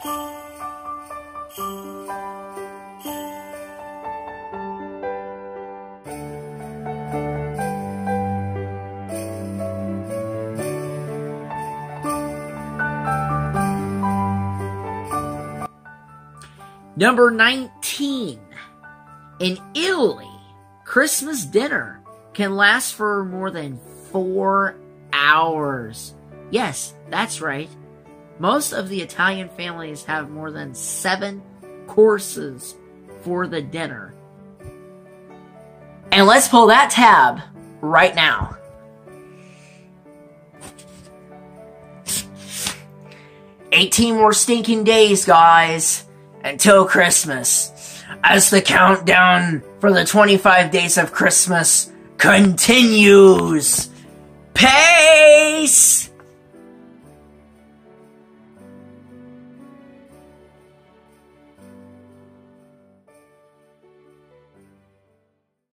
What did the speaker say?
Number 19. In Italy, Christmas dinner can last for more than 4 hours. Yes, that's right. Most of the Italian families have more than 7 courses for the dinner. And let's pull that tab right now. "18 more stinking days, guys, until Christmas, as the countdown for the 25 days of Christmas continues. Peace!"